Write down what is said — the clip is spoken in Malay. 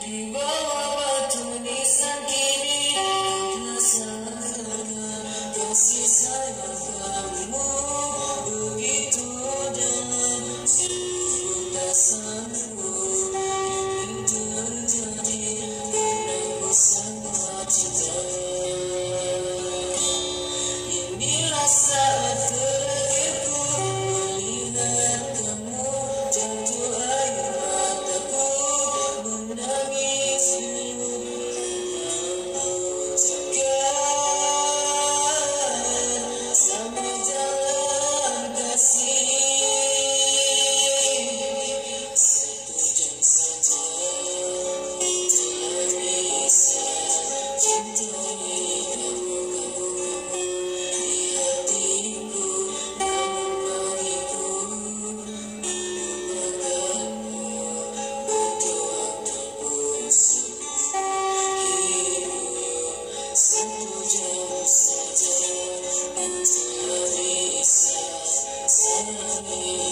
Di bawah batu nisan kini rasakan kasih sayang kamu begitu dalam. Sungguh tak sanggup ini terjadi karena ku sangat cinta. Inilah saat terakhirku melihat kamu, jatuh air mataku menangis tegar sampai jalan kasih. Satu jam saja telah bisa cintai kamu di hatiku, namun bagiku melupakanmu butuh waktu busuk. Satu jam saja telah bisa sayangi.